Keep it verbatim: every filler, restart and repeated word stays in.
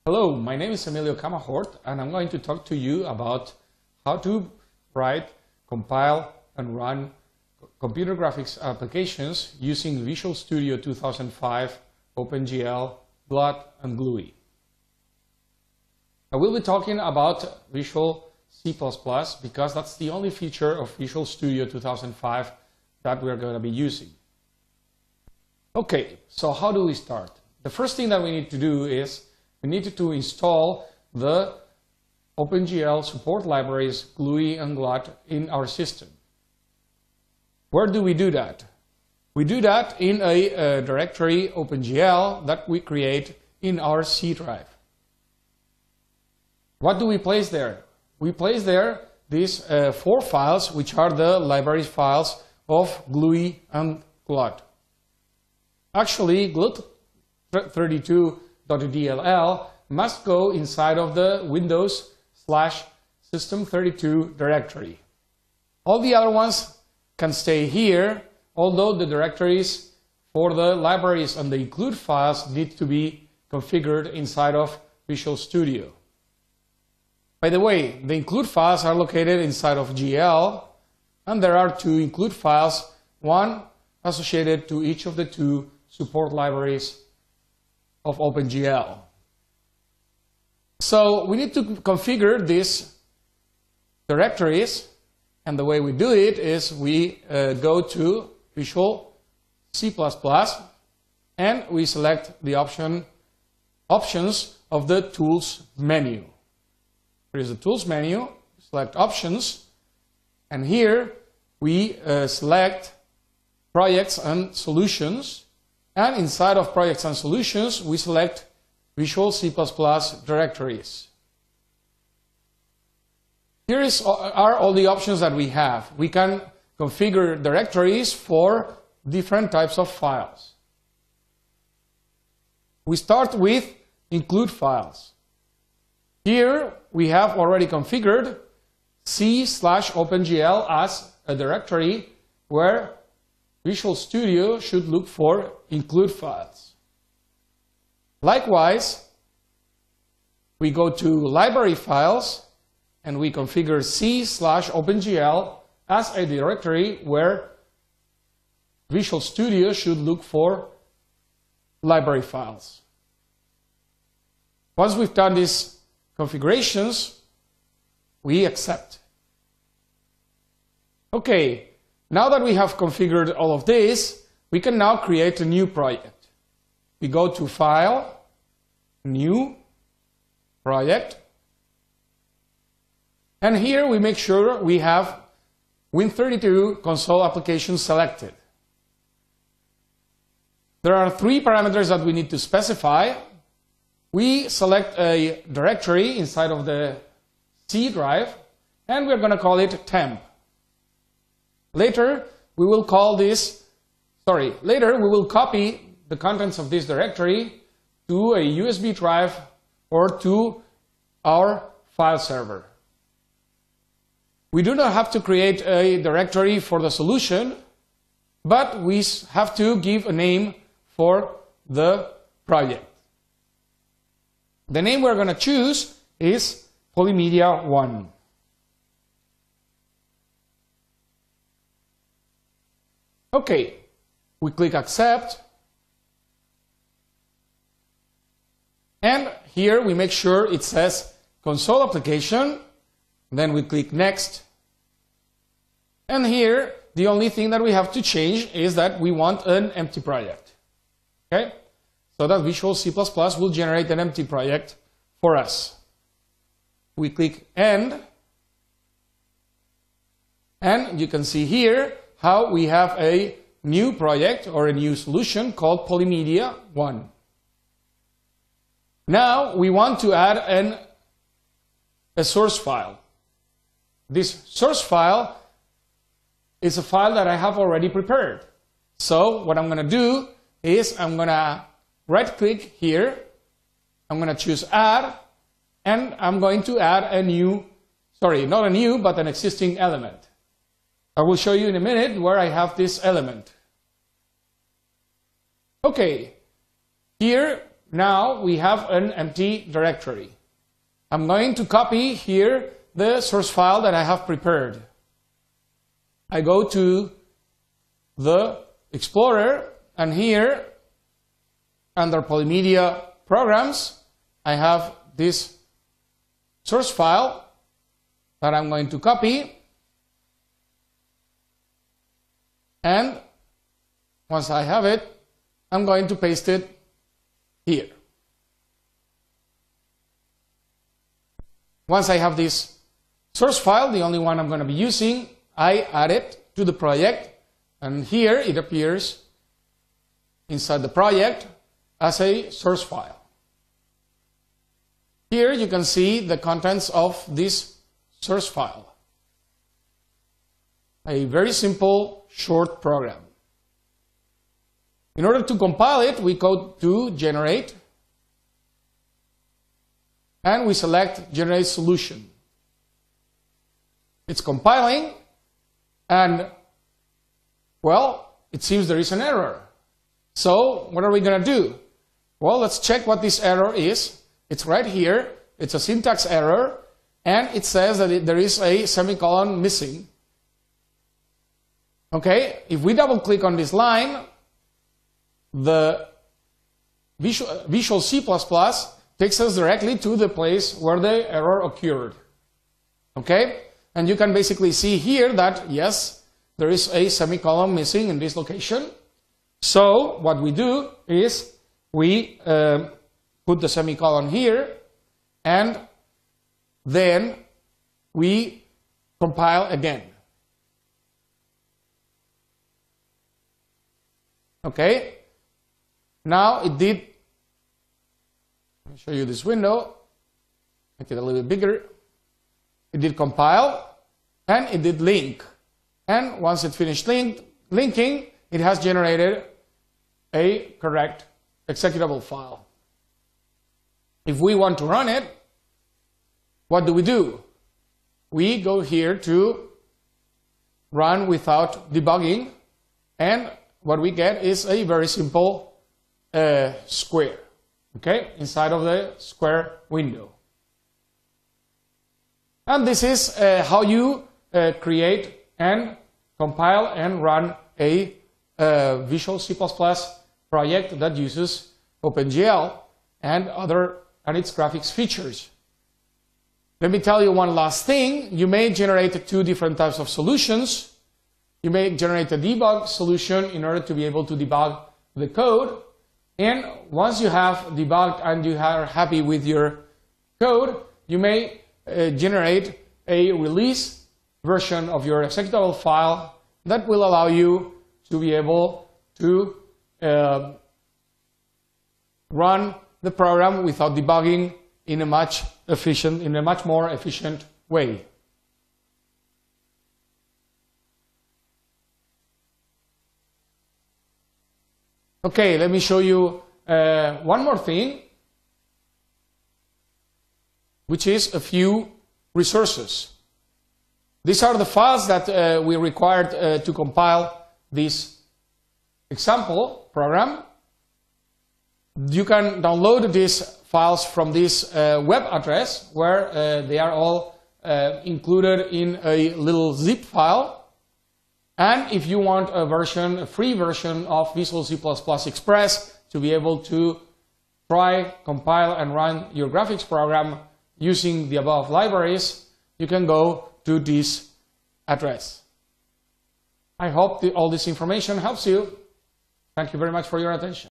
Hello, my name is Emilio Camahort, and I'm going to talk to you about how to write, compile, and run computer graphics applications using Visual Studio two thousand five, OpenGL, Glut, and G L U I. I will be talking about Visual C plus plus because that's the only feature of Visual Studio two thousand five that we're going to be using. Okay, so how do we start? The first thing that we need to do is we need to install the OpenGL support libraries G L U I and Glut in our system. Where do we do that? We do that in a, a directory OpenGL that we create in our C drive. What do we place there? We place there these uh, four files, which are the library files of G L U I and Glut. Actually, glut thirty-two dot d l l must go inside of the Windows slash system thirty-two directory. All the other ones can stay here, although the directories for the libraries and the include files need to be configured inside of Visual Studio. By the way, the include files are located inside of G L, and there are two include files, one associated to each of the two support libraries of OpenGL. So we need to configure these directories, and the way we do it is we uh, go to Visual C plus plus and we select the option options of the Tools menu. There is the Tools menu, select Options, and here we uh, select Projects and Solutions, and inside of Projects and Solutions we select Visual C plus plus directories. Here is, are all the options that we have. We can configure directories for different types of files. We start with include files. Here we have already configured C slash OpenGL as a directory where Visual Studio should look for include files. Likewise, we go to library files and we configure C slash OpenGL as a directory where Visual Studio should look for library files. Once we've done these configurations, we accept. Okay, now that we have configured all of this, we can now create a new project. We go to File, New, Project, and here we make sure we have Win thirty-two console application selected. There are three parameters that we need to specify. We select a directory inside of the C drive, and we're going to call it temp. Later, we will call this, sorry, later we will copy the contents of this directory to a U S B drive or to our file server. We do not have to create a directory for the solution, but we have to give a name for the project. The name we're going to choose is Polymedia one. Okay, we click Accept, and here we make sure it says Console Application, then we click Next, and here the only thing that we have to change is that we want an empty project. Okay, so that Visual C plus plus will generate an empty project for us. We click End, and you can see here how we have a new project or a new solution called Polymedia one. Now we want to add an, a source file. This source file is a file that I have already prepared. So what I'm going to do is I'm going to right click here, I'm going to choose Add, and I'm going to add a new, sorry, not a new, but an existing element. I will show you in a minute where I have this element. Okay, here now we have an empty directory. I'm going to copy here the source file that I have prepared. I go to the Explorer, and here, under Polymedia Programs, I have this source file that I'm going to copy. And once I have it, I'm going to paste it here. Once I have this source file, the only one I'm going to be using, I add it to the project, and here it appears inside the project as a source file. Here you can see the contents of this source file. A very simple, short program. In order to compile it, we go to Generate, and we select Generate Solution. It's compiling, and, well, it seems there is an error. So, what are we going to do? Well, let's check what this error is. It's right here. It's a syntax error, and it says that it, there is a semicolon missing. Okay, if we double click on this line, the Visual, Visual C plus plus takes us directly to the place where the error occurred. Okay, and you can basically see here that, yes, there is a semicolon missing in this location. So what we do is we uh, put the semicolon here, and then we compile again. Okay, now it did, let me show you this window, make it a little bit bigger. It did compile, and it did link. And once it finished link, linking, it has generated a correct executable file. If we want to run it, what do we do? We go here to run without debugging, and what we get is a very simple uh, square, okay, inside of the square window. And this is uh, how you uh, create and compile and run a uh, Visual C plus plus project that uses OpenGL and other and its graphics features. Let me tell you one last thing. You may generate two different types of solutions. You may generate a debug solution in order to be able to debug the code. And once you have debugged and you are happy with your code, you may uh, generate a release version of your executable file that will allow you to be able to uh, run the program without debugging in a much efficient, in a much more efficient way. Okay, let me show you uh, one more thing, which is a few resources. These are the files that uh, we required uh, to compile this example program. You can download these files from this uh, web address, where uh, they are all uh, included in a little zip file. And if you want a version, a free version of Visual C plus plus Express to be able to try, compile, and run your graphics program using the above libraries, you can go to this address. I hope that all this information helps you. Thank you very much for your attention.